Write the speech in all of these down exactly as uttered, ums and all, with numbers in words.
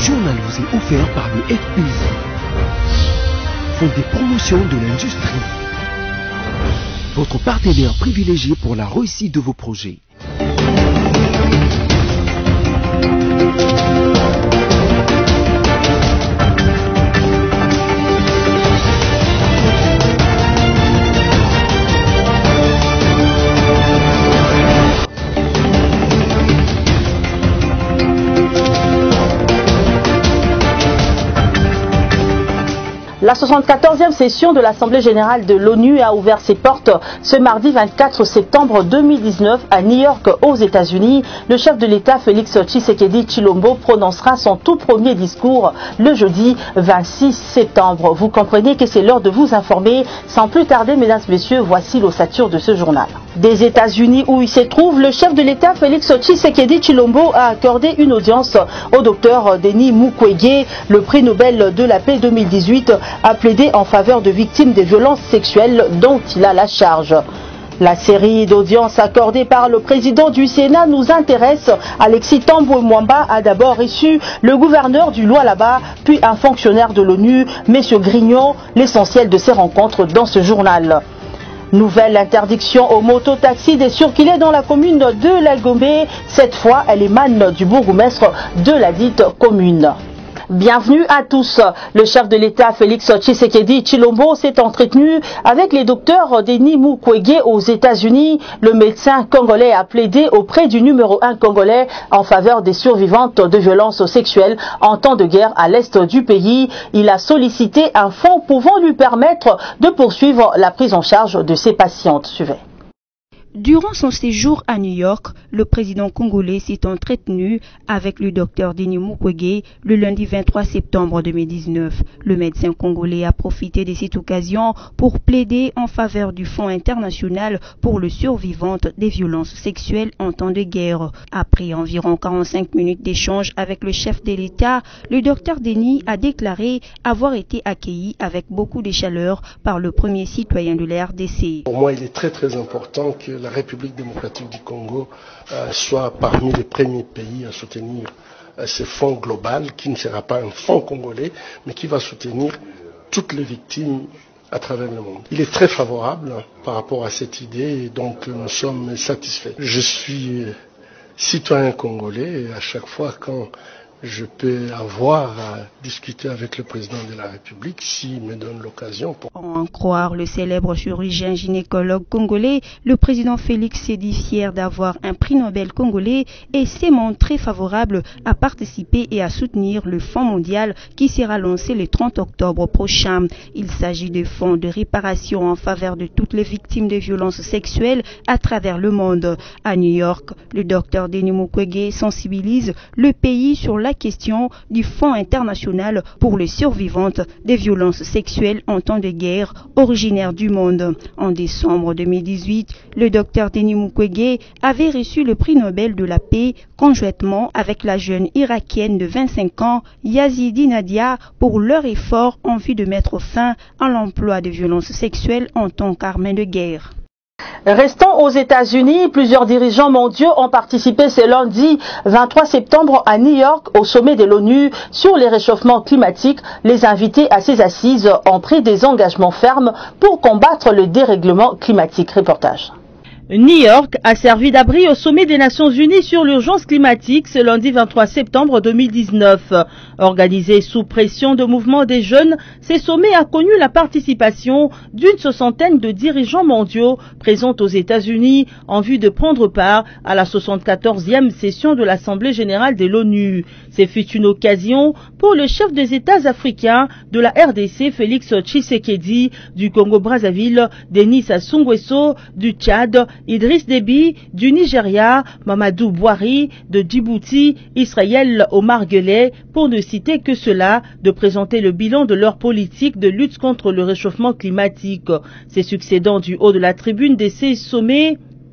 journal vous est offert par le F P I, Fonds des promotions de l'industrie, votre partenaire privilégié pour la réussite de vos projets. La soixante-quatorzième session de l'Assemblée générale de l'ONU a ouvert ses portes ce mardi vingt-quatre septembre deux mille dix-neuf à New York aux États-Unis. Le chef de l'État Félix Tshisekedi Tshilombo prononcera son tout premier discours le jeudi vingt-six septembre. Vous comprenez que c'est l'heure de vous informer. Sans plus tarder, mesdames et messieurs, voici l'ossature de ce journal. Des États-Unis où il se trouve, le chef de l'État Félix Tshisekedi Tshilombo a accordé une audience au docteur Denis Mukwege, le prix Nobel de la paix deux mille dix-huit, a plaidé en faveur de victimes des violences sexuelles dont il a la charge. La série d'audiences accordées par le président du Sénat nous intéresse. Alexis Thambwe Mwamba a d'abord reçu le gouverneur du Lualaba, puis un fonctionnaire de l'ONU, M. Grignon, l'essentiel de ces rencontres dans ce journal. Nouvelle interdiction aux mototaxis de circuler dans la commune de Lagombe. Cette fois, elle émane du bourgmestre de la dite commune. Bienvenue à tous. Le chef de l'État Félix Tshisekedi Tshilombo s'est entretenu avec les docteurs Denis Mukwege aux États-Unis. Le médecin congolais a plaidé auprès du numéro un congolais en faveur des survivantes de violences sexuelles en temps de guerre à l'est du pays. Il a sollicité un fonds pouvant lui permettre de poursuivre la prise en charge de ses patientes. Suivez. Durant son séjour à New York, le président congolais s'est entretenu avec le docteur Denis Mukwege le lundi vingt-trois septembre deux mille dix-neuf. Le médecin congolais a profité de cette occasion pour plaider en faveur du Fonds international pour le survivantes des violences sexuelles en temps de guerre. Après environ quarante-cinq minutes d'échange avec le chef de l'État, le docteur Denis a déclaré avoir été accueilli avec beaucoup de chaleur par le premier citoyen de la R D C. Pour moi, il est très très important que la République démocratique du Congo euh, soit parmi les premiers pays à soutenir euh, ce fonds global qui ne sera pas un fonds congolais mais qui va soutenir toutes les victimes à travers le monde. Il est très favorable hein, par rapport à cette idée et donc euh, nous sommes satisfaits. Je suis euh, citoyen congolais et à chaque fois quand je peux avoir à discuter avec le président de la République s'il me donne l'occasion. Pour... En croire le célèbre chirurgien gynécologue congolais, le président Félix s'est dit fier d'avoir un prix Nobel congolais et s'est montré favorable à participer et à soutenir le Fonds mondial qui sera lancé le trente octobre prochain. Il s'agit de fonds de réparation en faveur de toutes les victimes de violences sexuelles à travers le monde. À New York, le docteur Denis Mukwege sensibilise le pays sur la la question du Fonds international pour les survivantes des violences sexuelles en temps de guerre originaire du monde. En décembre deux mille dix-huit, le docteur Denis Mukwege avait reçu le prix Nobel de la paix conjointement avec la jeune irakienne de vingt-cinq ans, Yazidi Nadia, pour leur effort en vue de mettre fin à l'emploi de violences sexuelles en tant qu'arme de guerre. Restons aux États-Unis, plusieurs dirigeants mondiaux ont participé ce lundi vingt-trois septembre à New York au sommet de l'ONU sur les réchauffements climatiques. Les invités à ces assises ont pris des engagements fermes pour combattre le dérèglement climatique. Reportage. New York a servi d'abri au sommet des Nations Unies sur l'urgence climatique ce lundi vingt-trois septembre deux mille dix-neuf. Organisé sous pression de mouvements des jeunes, ce sommet a connu la participation d'une soixantaine de dirigeants mondiaux présents aux États-Unis en vue de prendre part à la soixante-quatorzième session de l'Assemblée générale de l'ONU. Ce fut une occasion pour le chef des États africains de la R D C, Félix Tshisekedi, du Congo-Brazzaville, Denis Sassou Nguesso, du Tchad, Idriss Déby du Nigeria, Mamadou Bouhari de Djibouti, Israël Omar Guelleh, pour ne citer que cela, de présenter le bilan de leur politique de lutte contre le réchauffement climatique. Ces succédants du haut de la tribune de ces sommets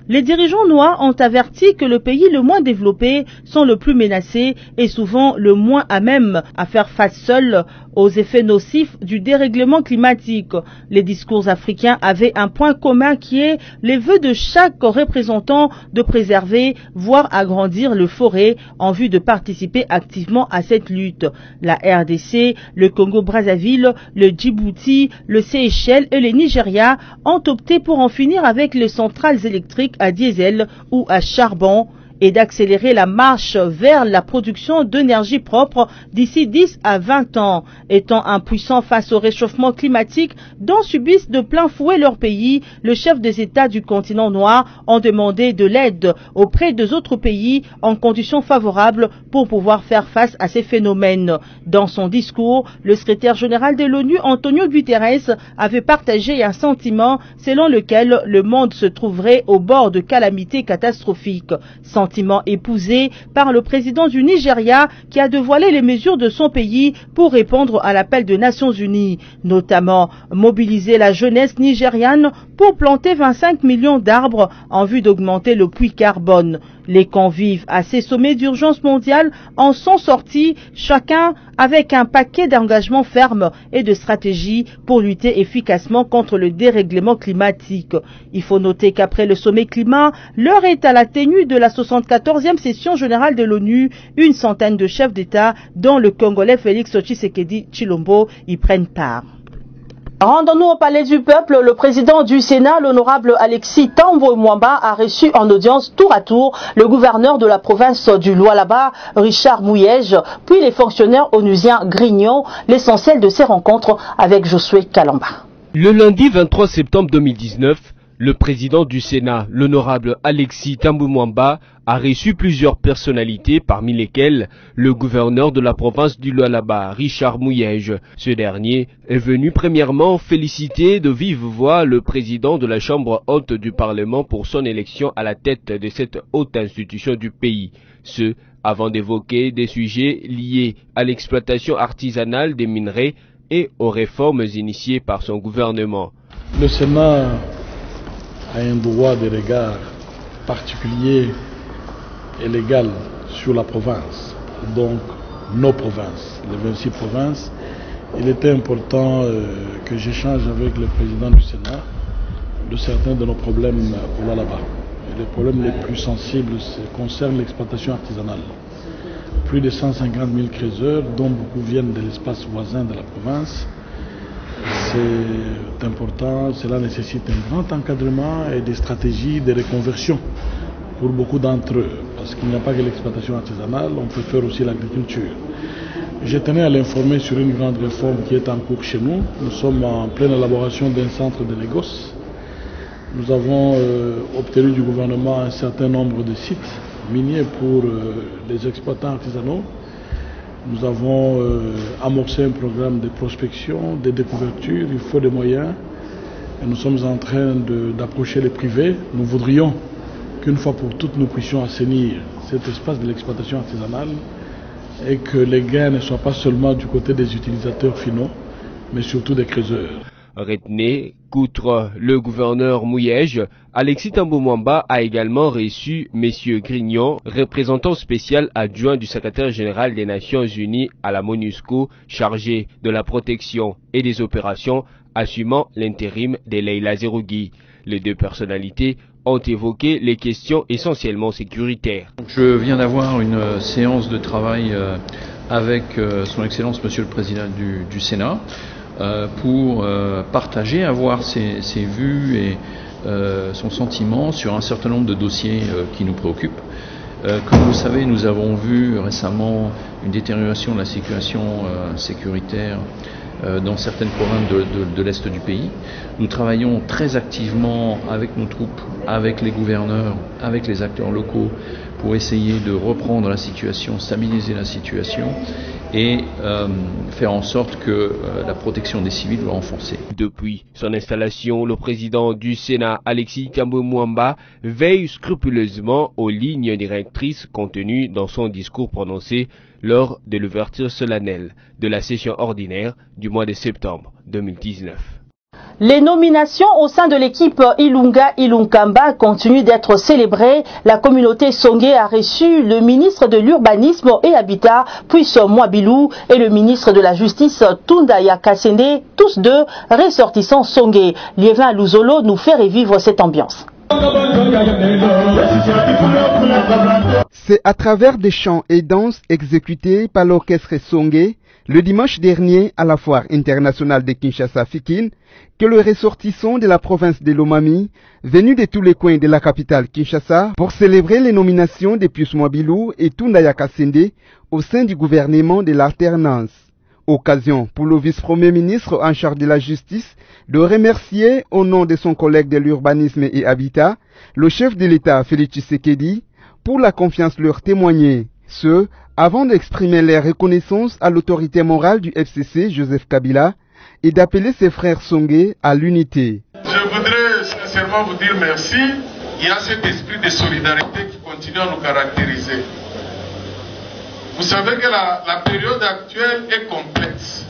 Les dirigeants noirs ont averti que le pays le moins développé sont le plus menacé et souvent le moins à même à faire face seul aux effets nocifs du dérèglement climatique. Les discours africains avaient un point commun qui est les vœux de chaque représentant de préserver, voire agrandir le forêt en vue de participer activement à cette lutte. La R D C, le Congo-Brazzaville, le Djibouti, le Seychelles et le Nigeria ont opté pour en finir avec les centrales électriques à diesel ou à charbon et d'accélérer la marche vers la production d'énergie propre d'ici dix à vingt ans. Étant impuissants face au réchauffement climatique dont subissent de plein fouet leur pays, le chef des États du continent noir ont demandé de l'aide auprès des autres pays en conditions favorables pour pouvoir faire face à ces phénomènes. Dans son discours, le secrétaire général de l'ONU, Antonio Guterres, avait partagé un sentiment selon lequel le monde se trouverait au bord de calamités catastrophiques. Sentiment épousé par le président du Nigeria qui a dévoilé les mesures de son pays pour répondre à l'appel des Nations Unies, notamment mobiliser la jeunesse nigériane pour planter vingt-cinq millions d'arbres en vue d'augmenter le puits carbone. Les convives à ces sommets d'urgence mondiale en sont sortis, chacun avec un paquet d'engagements fermes et de stratégies pour lutter efficacement contre le dérèglement climatique. Il faut noter qu'après le sommet climat, l'heure est à la tenue de la soixante-quatorzième session générale de l'ONU. Une centaine de chefs d'État, dont le Congolais Félix Tshisekedi Tshilombo, y prennent part. Rendons-nous au Palais du Peuple. Le président du Sénat, l'honorable Alexis Tambo Mwamba, a reçu en audience tour à tour le gouverneur de la province du Lualaba, Richard Mouyège, puis les fonctionnaires onusiens Grignon. L'essentiel de ces rencontres avec Josué Kalamba. Le lundi vingt-trois septembre deux mille dix-neuf, le président du Sénat, l'honorable Alexis Tambo Mwamba, a reçu plusieurs personnalités, parmi lesquelles le gouverneur de la province du Lualaba, Richard Mouyège. Ce dernier est venu premièrement féliciter de vive voix le président de la Chambre haute du Parlement pour son élection à la tête de cette haute institution du pays. Ce, avant d'évoquer des sujets liés à l'exploitation artisanale des minerais et aux réformes initiées par son gouvernement. Le Sénat a un droit de regard particulier et légal sur la province, donc nos provinces, les vingt-six provinces. Il était important euh, que j'échange avec le président du Sénat de certains de nos problèmes au Lualaba. Et les problèmes les plus sensibles concernent l'exploitation artisanale. Plus de cent cinquante mille creuseurs, dont beaucoup viennent de l'espace voisin de la province. C'est important, cela nécessite un grand encadrement et des stratégies de reconversion pour beaucoup d'entre eux, parce qu'il n'y a pas que l'exploitation artisanale, on peut faire aussi l'agriculture. Je tenais à l'informer sur une grande réforme qui est en cours chez nous. Nous sommes en pleine élaboration d'un centre de négoce. Nous avons euh, obtenu du gouvernement un certain nombre de sites miniers pour euh, les exploitants artisanaux. Nous avons euh, amorcé un programme de prospection, de découverture, il faut des moyens. Et nous sommes en train d'approcher les privés. Nous voudrions qu'une fois pour toutes nous puissions assainir cet espace de l'exploitation artisanale et que les gains ne soient pas seulement du côté des utilisateurs finaux, mais surtout des creuseurs. Retenez qu'outre le gouverneur Mouyège, Alexis Tambo Mwamba a également reçu M. Grignon, représentant spécial adjoint du secrétaire général des Nations Unies à la MONUSCO, chargé de la protection et des opérations, assumant l'intérim de Leila Zerougui. Les deux personnalités ont évoqué les questions essentiellement sécuritaires. Je viens d'avoir une séance de travail avec son Excellence Monsieur le Président du, du Sénat euh, pour euh, partager, avoir ses, ses vues et euh, son sentiment sur un certain nombre de dossiers euh, qui nous préoccupent. Euh, comme vous le savez, nous avons vu récemment une détérioration de la situation euh, sécuritaire euh, dans certaines provinces de, de, de l'Est du pays. Nous travaillons très activement avec nos troupes, avec les gouverneurs, avec les acteurs locaux pour essayer de reprendre la situation, stabiliser la situation et euh, faire en sorte que euh, la protection des civils soit renforcée. Depuis son installation, le président du Sénat, Alexis Tambo Mwamba, veille scrupuleusement aux lignes directrices contenues dans son discours prononcé lors de l'ouverture solennelle de la session ordinaire du mois de septembre deux mille dix-neuf. Les nominations au sein de l'équipe Ilunga Ilunkamba continuent d'être célébrées. La communauté Songé a reçu le ministre de l'Urbanisme et Habitat, Puis Mwabilou, et le ministre de la Justice, Tundaya Kasende, tous deux ressortissants Songé. Liévin Luzolo nous fait revivre cette ambiance. C'est à travers des chants et danses exécutés par l'orchestre Songé le dimanche dernier à la foire internationale de Kinshasa-Fikin que le ressortissant de la province de Lomami, venu de tous les coins de la capitale Kinshasa, pour célébrer les nominations de Pius Mwabilou et Tundaya Kasende au sein du gouvernement de l'alternance. Occasion pour le vice-premier ministre en charge de la justice de remercier au nom de son collègue de l'urbanisme et habitat, le chef de l'État Félix Tshisekedi, pour la confiance leur témoignée. Ce, avant d'exprimer leur reconnaissance à l'autorité morale du F C C, Joseph Kabila, et d'appeler ses frères Songé à l'unité. Je voudrais sincèrement vous dire merci. Il y a cet esprit de solidarité qui continue à nous caractériser. Vous savez que la, la période actuelle est complexe.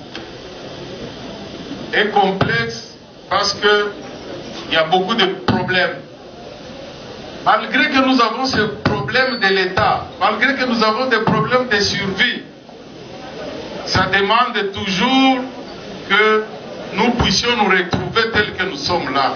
Est complexe parce qu'il y a beaucoup de problèmes. Malgré que nous avons ce problème de l'État, malgré que nous avons des problèmes de survie, ça demande toujours que nous puissions nous retrouver tels que nous sommes là.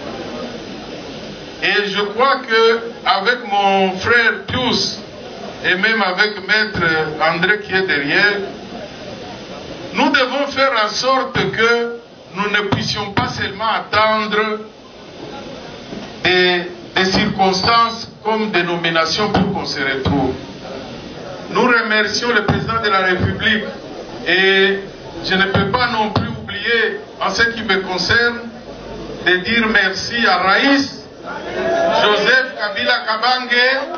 Et je crois que avec mon frère Pius et même avec Maître André qui est derrière, nous devons faire en sorte que nous ne puissions pas seulement attendre des, des circonstances comme des nominations pour qu'on se retrouve. Nous remercions le président de la République et je ne peux pas non plus oublier, en ce qui me concerne, de dire merci à Raïs, Joseph Kabila Kabange,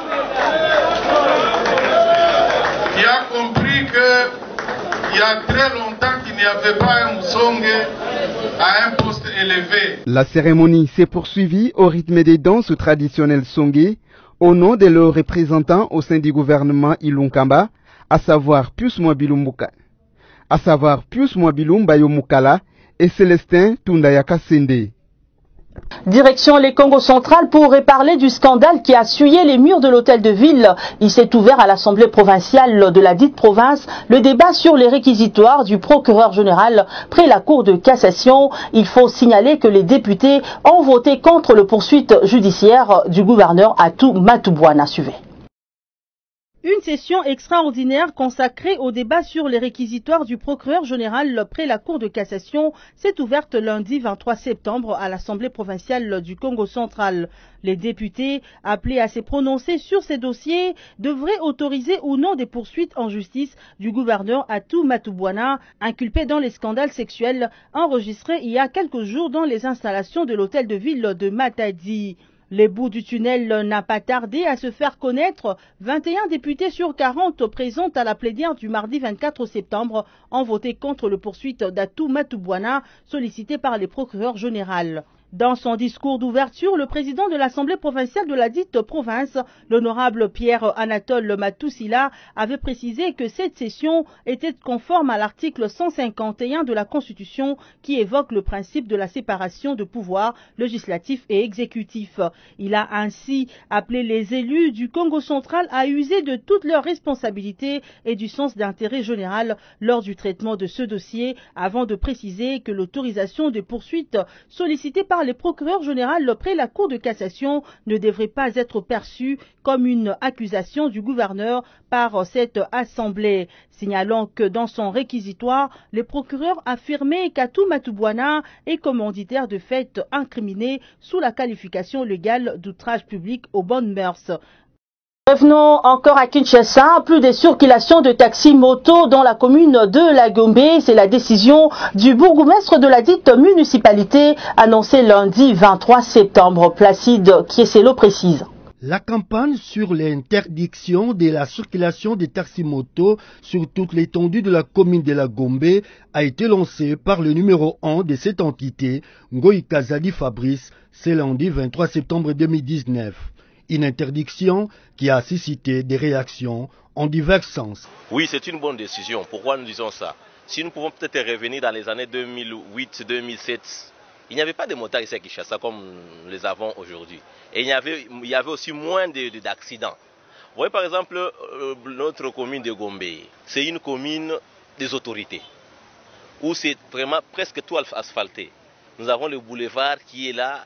qui a compris qu'il y a très longtemps qu'il n'y avait pas un Msonge à un poste élevé. La cérémonie s'est poursuivie au rythme des danses traditionnelles Songé au nom de leurs représentants au sein du gouvernement Ilunkamba, à savoir Pius Mwabilou Mbuka, à savoir Pius Mwabilou Mbayo Mukala et Célestin Tundaya Kasende. Direction les Congo central pour reparler du scandale qui a essuyé les murs de l'hôtel de ville. Il s'est ouvert à l'Assemblée provinciale de la dite province le débat sur les réquisitoires du procureur général près la Cour de cassation. Il faut signaler que les députés ont voté contre le poursuite judiciaire du gouverneur Atou Matoubouana. Suivez. Une session extraordinaire consacrée au débat sur les réquisitoires du procureur général près la Cour de cassation s'est ouverte lundi vingt-trois septembre à l'Assemblée provinciale du Congo central. Les députés, appelés à se prononcer sur ces dossiers, devraient autoriser ou non des poursuites en justice du gouverneur Atou Matoubouana, inculpé dans les scandales sexuels enregistrés il y a quelques jours dans les installations de l'hôtel de ville de Matadi. Les bouts du tunnel n'a pas tardé à se faire connaître. vingt et un députés sur quarante présents à la plénière du mardi vingt-quatre septembre ont voté contre le poursuite d'Atou Matoubouana sollicité par les procureurs généraux. Dans son discours d'ouverture, le président de l'Assemblée provinciale de la dite province, l'honorable Pierre Anatole Matoussila, avait précisé que cette session était conforme à l'article cent cinquante et un de la Constitution qui évoque le principe de la séparation de pouvoirs législatif et exécutif. Il a ainsi appelé les élus du Congo central à user de toutes leurs responsabilités et du sens d'intérêt général lors du traitement de ce dossier, avant de préciser que l'autorisation des poursuites sollicitées par les procureurs généraux près la Cour de cassation ne devrait pas être perçue comme une accusation du gouverneur par cette assemblée, signalant que dans son réquisitoire, les procureurs affirmaient qu'Atou Matoubouana est commanditaire de fait incriminé sous la qualification légale d'outrage public aux bonnes mœurs. Revenons encore à Kinshasa, plus de circulation de taxis moto dans la commune de La Gombe. C'est la décision du bourgmestre de la dite municipalité annoncée lundi vingt-trois septembre. Placide Kieselo précise. La campagne sur l'interdiction de la circulation des taxis-motos sur toute l'étendue de la commune de La Gombe a été lancée par le numéro un de cette entité, Ngoï Kazadi Fabrice, ce lundi vingt-trois septembre deux mille dix-neuf. Une interdiction qui a suscité des réactions en divers sens. Oui, c'est une bonne décision. Pourquoi nous disons ça? Si nous pouvons peut-être revenir dans les années deux mille huit deux mille sept, Il n'y avait pas de motards ici à Kinshasa comme nous les avons aujourd'hui. Et il y avait, il y avait aussi moins d'accidents. Vous voyez par exemple euh, notre commune de Gombe, c'est une commune des autorités, où c'est vraiment presque tout asphalté. Nous avons le boulevard qui est là,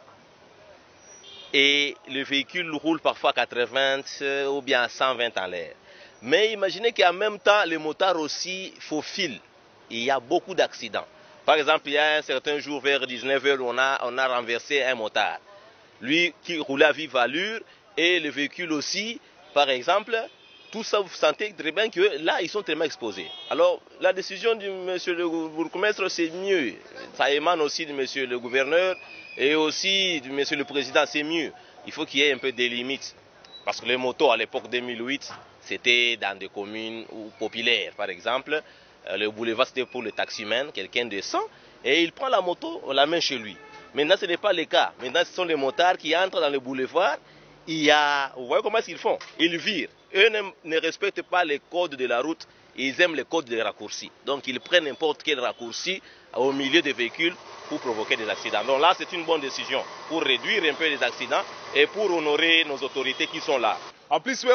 et le véhicule roule parfois à quatre-vingts ou bien à cent vingt en l'air. Mais imaginez qu'en même temps, les motards aussi faufilent. Il y a beaucoup d'accidents. Par exemple, il y a un certain jour vers dix-neuf heures, on a, on a renversé un motard. Lui qui roulait à vive allure et le véhicule aussi, par exemple, tout ça, vous sentez très bien que là, ils sont tellement exposés. Alors, la décision du monsieur le bourgmestre, c'est mieux. Ça émane aussi du monsieur le gouverneur et aussi du monsieur le président, c'est mieux. Il faut qu'il y ait un peu des limites. Parce que les motos, à l'époque deux mille huit, c'était dans des communes populaires, par exemple. Le boulevard, c'était pour le taximan, quelqu'un descend, et il prend la moto, on la met chez lui. Maintenant, ce n'est pas le cas. Maintenant, ce sont les motards qui entrent dans le boulevard. Il y a, vous voyez comment ils font? Ils virent. Eux ne, ne respectent pas les codes de la route, ils aiment les codes des raccourcis. Donc, ils prennent n'importe quel raccourci au milieu des véhicules pour provoquer des accidents. Donc là, c'est une bonne décision pour réduire un peu les accidents et pour honorer nos autorités qui sont là. En plus,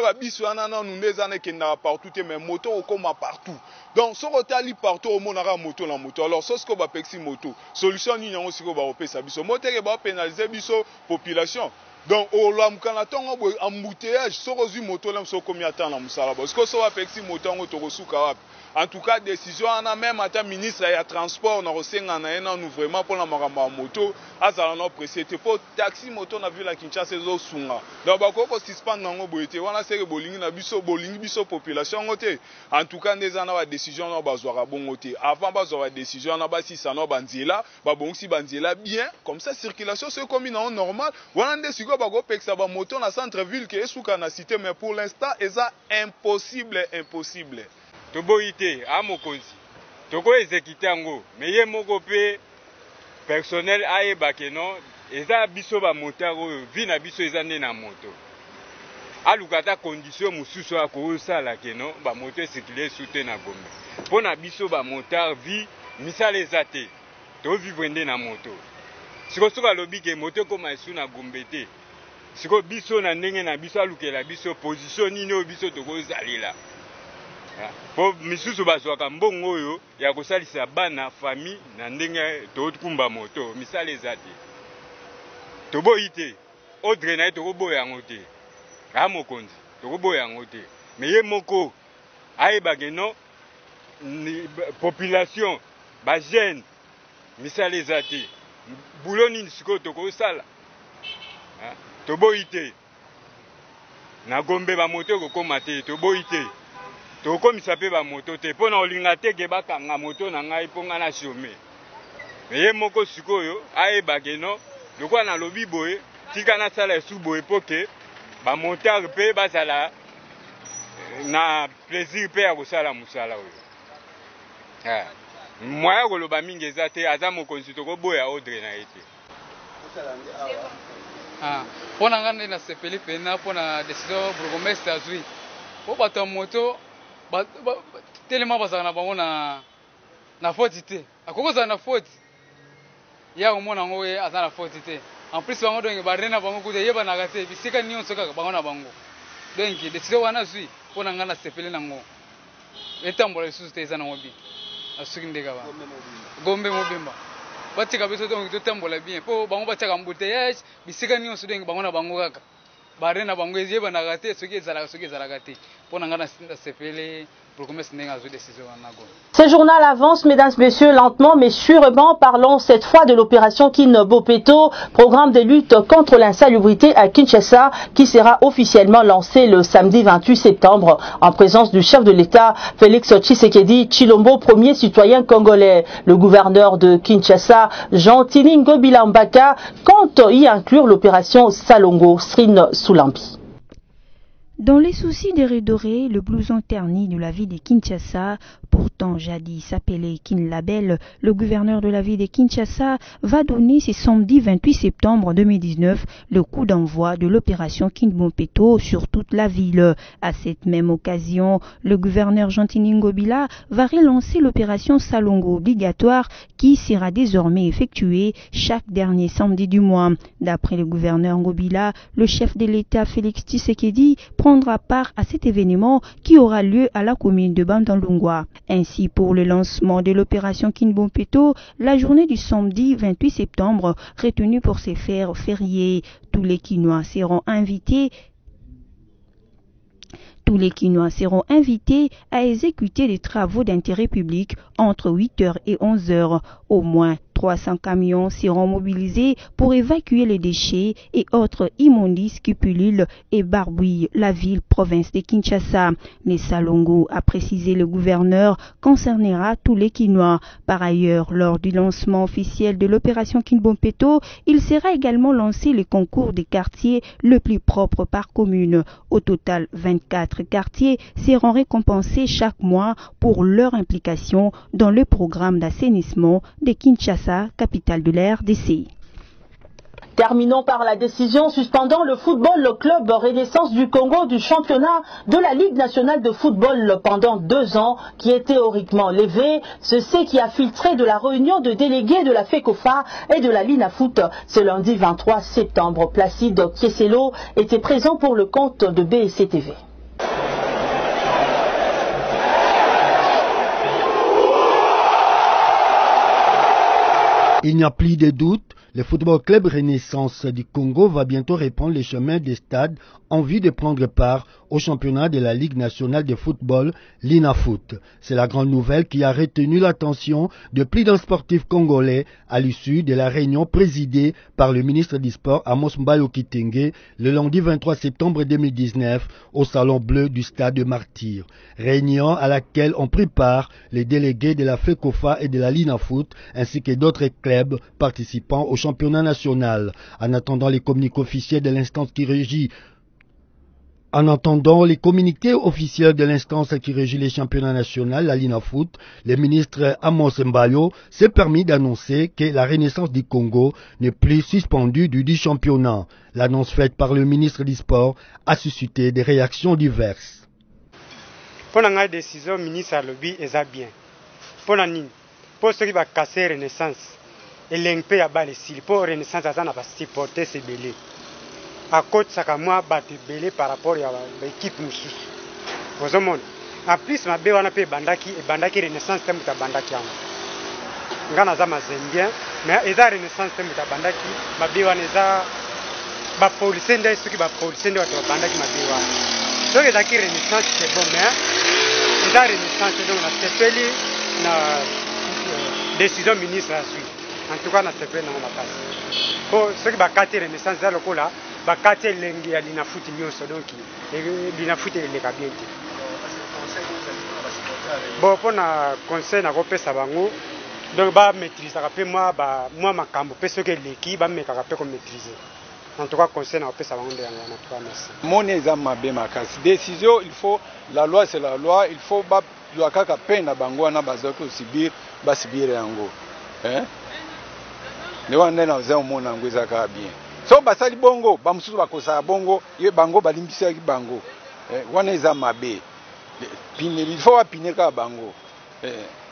nous partout, mais moto comme partout. Donc, si on est partout, on a moto la moto. Alors, si on a une moto, solution ni on si on va pénaliser biso. Moto va pénaliser biso population. Donc, au lamkanaton embouteillage, si on a moto là, so combien de temps la musala. Parce que si on a une moto, on a reçu. En tout cas, décision, on a même à ministre et à transport, on a reçu un nous vraiment pour la moto. À ça, on a pressé. Pour taxi moto, on a vu la Kinshasa, c'est au Sunga. Donc, on a suspendre dans le boité. On a fait bowling, na biso bowling, biso population. En tout cas, des ans, on a décision, on a besoin de bon côté. Avant, on a décision, on a besoin si ça n'a pas banzela, bon si banzela bien, comme ça, circulation, c'est comme une normale. On a décidé, on a fait que moto dans le centre-ville qui est sous la cité, mais pour l'instant, c'est impossible, impossible. Toboité à mokonzi toko exécuter ngo mais ye moko pe personnel aye bakeno eza biso ba motaro vi na biso eza ne na moto alukata condition mususu akosala keno ba moto circuler soute na Gombe pona biso ba motar vi misala ezate to vivre nde na moto siko soka lobi ke moto koma esu na Gombe te siko biso na ndenge na biso alukela biso position nini biso toko zalela po misusu bazwaka mbongo oyo ya kosalisa bana famille na ndenge tokumba moto misala eza te toboyi te ordre na ye tokoboya yango te a mokonzi tokoboya yango te me ye moko ayebake no population bajeune misala eza te bulo nini sikoyo tokosala toboyi te na Gombe bamoto ekokoma te toboyi te tokomisa pe ba moto te pona olinga te ke bakanga moto na ngai ponga na chome ye moko sikoyo ayebake no lokwa na lobi boye tika na sala esu boye poke ba motar pe bazala na plaisir pe ya kosala musala oyo moya koloba mingi eza te aza mokonzi tokoboya ordre na ye te mpona nga nde nasepeli pena mpona décision bourgmestre azwi po bato ya moto telema bazala na bango na na faute te akokozala na faute ya komona yango ye aza na faute te en plus bango donke barene na bango kuta yebanaka te bisika nyonso kaka bango na bango donke décision wana azwi mpona nga nasepeli nango etambola lisusu te eza nango bi asuki ndeka ba Gombe mobimba batika biso donke totambola bien mpo bango batiaka embouteillage bisika nyonso donke bango na bango kaka barene na bango yebanaka te soki ezalaka soki ezalaka te mpona nga nasepeli. Ce journal avance, mesdames, messieurs, lentement mais sûrement. Parlons cette fois de l'opération Kin Bopeto, programme de lutte contre l'insalubrité à Kinshasa, qui sera officiellement lancé le samedi vingt-huit septembre en présence du chef de l'État Félix Tshisekedi Tshilombo, premier citoyen congolais. Le gouverneur de Kinshasa, Jean Tiningo Bilambaka, compte y inclure l'opération Salongo. Srine Soulambi. Dans les soucis de redorer le blouson terni de la ville de Kinshasa, pourtant jadis appelé Kinlabel, le gouverneur de la ville de Kinshasa va donner ce samedi vingt-huit septembre deux mille dix-neuf le coup d'envoi de l'opération Kinbompeto sur toute la ville. À cette même occasion, le gouverneur Gentini Ngobila va relancer l'opération Salongo obligatoire qui sera désormais effectuée chaque dernier samedi du mois. D'après le gouverneur Ngobila, le chef de l'État Félix Tshisekedi prendra part à cet événement qui aura lieu à la commune de Bandalungwa. Ainsi, pour le lancement de l'opération Kinbompeto, la journée du samedi vingt-huit septembre retenue pour ces fêtes fériées. Tous les Kinois seront invités Tous les Kinois seront invités à exécuter des travaux d'intérêt public entre huit heures et onze heures. Au moins trois cents camions seront mobilisés pour évacuer les déchets et autres immondices qui pullulent et barbouillent la ville-province de Kinshasa. Les Salongo, a précisé le gouverneur, concernera tous les Kinois. Par ailleurs, lors du lancement officiel de l'opération Kinbompeto, il sera également lancé le concours des quartiers le plus propre par commune. Au total, vingt-quatre quartiers seront récompensés chaque mois pour leur implication dans le programme d'assainissement de Kinshasa, capitale de la R D C. Terminons par la décision suspendant le football, le club Renaissance du Congo du championnat de la Ligue nationale de football pendant deux ans, qui est théoriquement levé. Ceci qui a filtré de la réunion de délégués de la FECOFA et de la Linafoot ce lundi vingt-trois septembre. Placide Kieselo était présent pour le compte de B S C T V. Il n'y a plus de doute, le Football Club Renaissance du Congo va bientôt reprendre les chemins des stades en vue de prendre part au championnat de la Ligue nationale de football, Linafoot. C'est la grande nouvelle qui a retenu l'attention de plus d'un sportif congolais à l'issue de la réunion présidée par le ministre du Sport Amos Mbayo Kitenge le lundi vingt-trois septembre deux mille dix-neuf au Salon Bleu du Stade de Martyrs. Réunion à laquelle ont pris part les délégués de la FECOFA et de la Linafoot ainsi que d'autres clubs participant au championnat national. En attendant les communiqués officiels de l'instance qui régit En attendant les communiqués officiels de l'instance qui régit les championnats nationaux, la Linafoot, le ministre Amos Mbayo s'est permis d'annoncer que la Renaissance du Congo n'est plus suspendue du dit championnat. L'annonce faite par le ministre du Sport a suscité des réactions diverses. Pour la décision, le ministre a lobby est bien. Pour la nini, pour ceux qui vont casser la Renaissance, et l'N P a balé si pour la Renaissance, ça n'a pas supporté ces bélés. À côté ça moi battu belé par rapport à l'équipe Moussous. Vous avez en plus ma bé wana pe bandaki et bandaki Renaissance temu ta bandaki yango. Ngana za mazembien mais eza Renaissance temu ta bandaki ma bé wana eza ba police ndai suki ba police ndai watu bandaki ma bé wana. Donc eza ki Renaissance c'est bon mais eza Renaissance donc na sepeli na décision ministre à suivre. En tout cas na sepeli na makasi. Pour ceux qui ba kati Renaissance za lokola bakati lengi ya Linafoot nyonso donc Linafoot eleka bien te. Bon pour na conseil na kopesa bango donc ba maîtriser ka pe moi ba moi makambo pe ce que leki ba meka ka pe ko maîtriser. En tout cas conseil na kopesa bango de na tout cas merci. Mon examen mabe makasi décision il faut la loi c'est la loi il faut ba loi kaka pe na bango na bazoko subir ba subir yango. Hein? Ne wana na za omona ngo ezaka bien. So basali bongo bamususu bakosa bongo ye bango balimbisa ki bango eh, wana eza mabe pine il faut apiner ka bango eh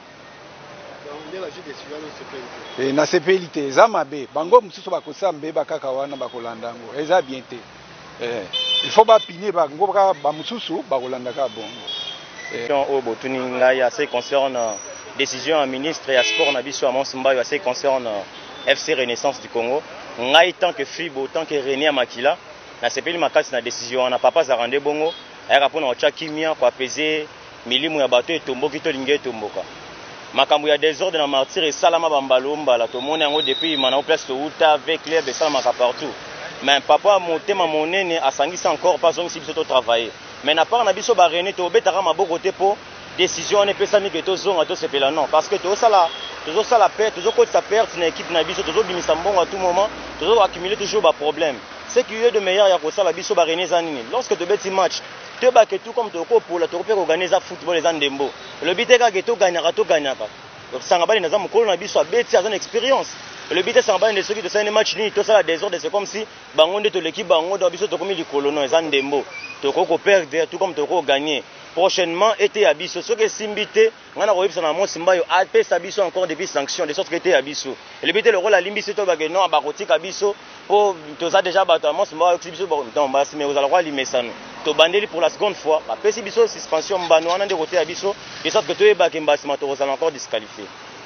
eh na sepelite eza mabe bango mususu bakosa mbe bakaka wana bakolanda ngo eza bien te eh il faut ba piner bango ka bamususu bakolanda ka bongo eh o botuni ngai à ce qui concerne décision en ministre et à sport na biso Amos Mbayo à ce qui concerne F C Renaissance du Congo. Ngai tant que Fribo, tant que René Makila, na sepeli makasi na décision na papa za rende bongo, ayaka pona ocha kimia kwa peser milimu ya bato etomboki to linge tomboka. Makambo ya désordre na martyr et salama bambalomba la to mona yango depuis mana place to uta avec club et salama ka partout. Mais papa motema monene asangisa encore pas zongi biso to travailler. Mais na part na biso ba René to betaka maboko te po décision ne pesa mi que to zonga to sepela non parce que to sala toujours ça la perte toujours côté sa perte na équipe na biso toujours bimisa mbongo à tout moment toujours accumuler toujours ba problème ce qui est de meilleur ya kosala biso ba René Zanini. Lorsque tu beti match, tu ba que tout comme tu ko pour la tu peux organiser football les andembo. Le bité ka que tu gagnera tu gagnera. Donc sangabali na za mukolo na biso beti azana expérience. Le bité sangabali de ceux qui de ça match ni tout ça désordre c'est comme si bangonde to l'équipe bangonde biso to komi likolo no ezandembo. Tu ko perdre tout comme tu ko gagner. Prochainement été à biso ce que simbité ngana ko yebisa na mo simbayo ape sabiso encore depuis sanction de sorte que été à biso et le bité le rôle à limbi to ba que non ba kotika biso pour to ça déjà ba to mo simbayo biso bon non ba mais vous allez voir limesano to bandeli pour la seconde fois ba pesi biso suspension mbano wana de côté à biso de sorte que to ba ke mbasi mato ça encore disqualifié.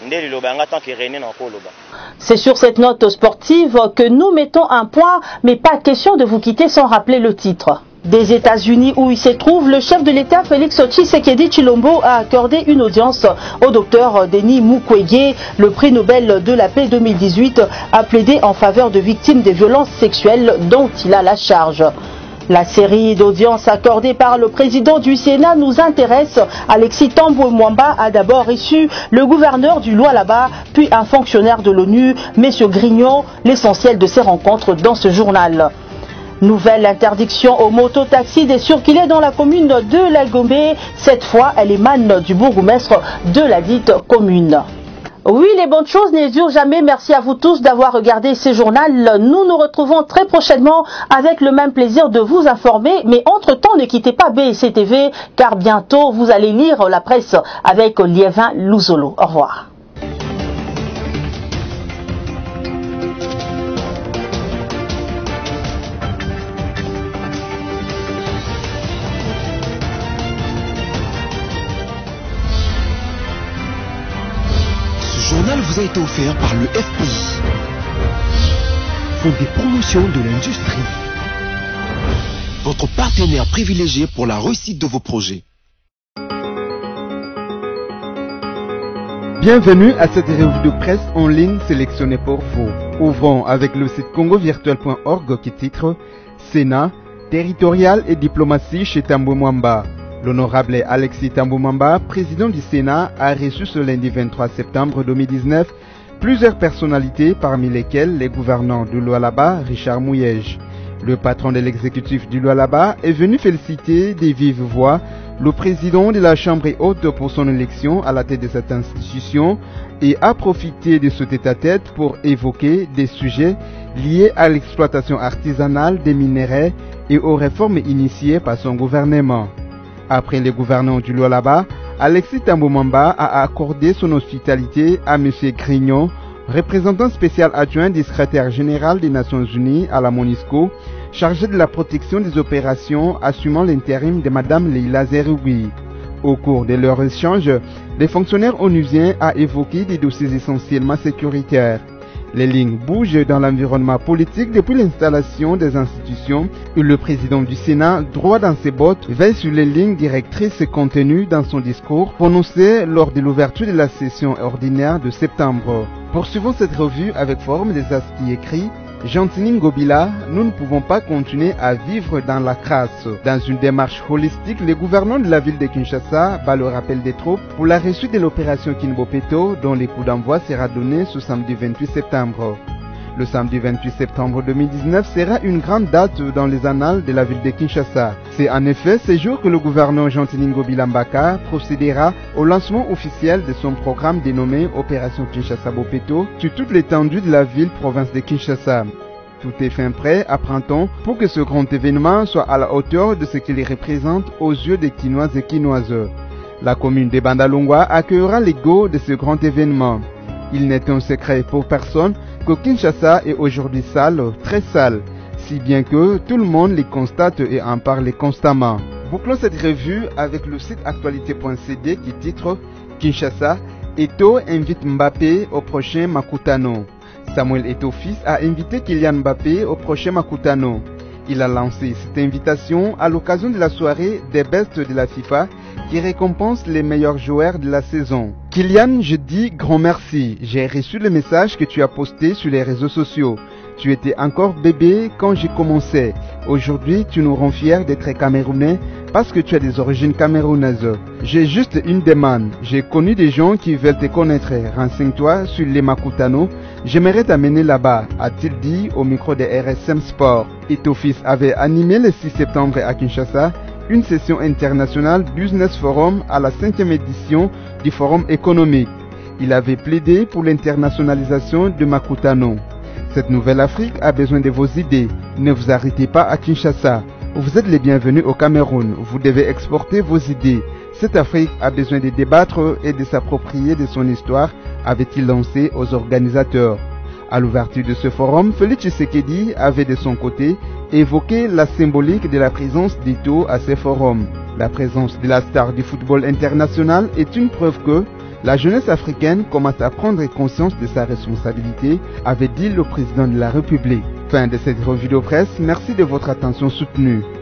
C'est sur cette note sportive que nous mettons un point, mais pas question de vous quitter sans rappeler le titre. Des États-Unis où il se trouve, le chef de l'État Félix Tshisekedi Tshilombo a accordé une audience au docteur Denis Mukwege. Le prix Nobel de la paix deux mille dix-huit a plaidé en faveur de victimes des violences sexuelles dont il a la charge. La série d'audiences accordée par le président du Sénat nous intéresse. Alexis Thambwe Mwamba a d'abord reçu le gouverneur du Lualaba, puis un fonctionnaire de l'ONU, M. Grignon, l'essentiel de ces rencontres dans ce journal. Nouvelle interdiction aux mototaxis de circuler dans la commune de La Gombe. Cette fois, elle émane du bourgmestre de la dite commune. Oui, les bonnes choses ne durent jamais. Merci à vous tous d'avoir regardé ce journal. Nous nous retrouvons très prochainement avec le même plaisir de vous informer. Mais entre-temps, ne quittez pas B S C T V car bientôt vous allez lire la presse avec Liévin Louzolo. Au revoir. Ce journal vous a été offert par le F P I, Fonds des promotions de l'industrie, votre partenaire privilégié pour la réussite de vos projets. Bienvenue à cette revue de presse en ligne sélectionnée pour vous. Ouvrons avec le site congo virtuel point org qui titre Sénat, territorial et diplomatie chez Thambwe Mwamba. L'honorable Alexis Thambwe Mwamba, président du Sénat, a reçu ce lundi vingt-trois septembre deux mille dix-neuf plusieurs personnalités, parmi lesquelles les gouverneurs du Lualaba, Richard Mouyej. Le patron de l'exécutif du Lualaba est venu féliciter des vives voix le président de la Chambre haute pour son élection à la tête de cette institution et a profité de ce tête-à-tête pour évoquer des sujets liés à l'exploitation artisanale des minerais et aux réformes initiées par son gouvernement. Après les gouverneurs du Lualaba, Alexis Thambwe Mwamba a accordé son hospitalité à M. Grignon, représentant spécial adjoint du secrétaire général des Nations Unies à la MONUSCO, chargé de la protection des opérations assumant l'intérim de Mme Leila Zeroui. Au cours de leur échange, les fonctionnaires onusiens ont évoqué des dossiers essentiellement sécuritaires. Les lignes bougent dans l'environnement politique depuis l'installation des institutions et le président du Sénat, droit dans ses bottes, veille sur les lignes directrices contenues dans son discours prononcé lors de l'ouverture de la session ordinaire de septembre. Poursuivons cette revue avec forme des astis écrits. Gentini Ngobila, nous ne pouvons pas continuer à vivre dans la crasse. Dans une démarche holistique, les gouvernants de la ville de Kinshasa bat le rappel des troupes pour la réussite de l'opération Kinbopeto, dont les coups d'envoi sera donné ce samedi vingt-huit septembre. Le samedi vingt-huit septembre deux mille dix-neuf sera une grande date dans les annales de la ville de Kinshasa. C'est en effet ce jour que le gouverneur Gentini Ngobila Mbaka procédera au lancement officiel de son programme dénommé Opération Kinshasa Bopeto sur toute l'étendue de la ville-province de Kinshasa. Tout est fin prêt, apprend-on, pour que ce grand événement soit à la hauteur de ce qu'il représente aux yeux des Kinoises et Kinoises. La commune de Bandalungwa accueillera les go de ce grand événement. Il n'est un secret pour personne que Kinshasa est aujourd'hui sale, très sale, si bien que tout le monde les constate et en parle constamment. Bouclons cette revue avec le site actualité point c d qui titre Kinshasa, Eto'o invite Mbappé au prochain Makutano. Samuel Eto'o fils a invité Kylian Mbappé au prochain Makutano. Il a lancé cette invitation à l'occasion de la soirée des bestes de la FIFA qui récompense les meilleurs joueurs de la saison. Kylian, je dis grand merci. J'ai reçu le message que tu as posté sur les réseaux sociaux. Tu étais encore bébé quand j'ai commencé. Aujourd'hui, tu nous rends fiers d'être camerounais parce que tu as des origines camerounaises. J'ai juste une demande. J'ai connu des gens qui veulent te connaître. Renseigne-toi sur les Makutano. J'aimerais t'amener là-bas, a-t-il dit au micro de R S M Sport. Ito-Fils avait animé le six septembre à Kinshasa une session internationale Business Forum à la cinquième édition du Forum économique. Il avait plaidé pour l'internationalisation de Makutano. Cette nouvelle Afrique a besoin de vos idées. Ne vous arrêtez pas à Kinshasa. Vous êtes les bienvenus au Cameroun. Vous devez exporter vos idées. Cette Afrique a besoin de débattre et de s'approprier de son histoire, avait-il lancé aux organisateurs. À l'ouverture de ce forum, Félix Tshisekedi avait de son côté évoqué la symbolique de la présence d'Ito à ce forum. La présence de la star du football international est une preuve que la jeunesse africaine commence à prendre conscience de sa responsabilité, avait dit le président de la République. Fin de cette revue de presse, merci de votre attention soutenue.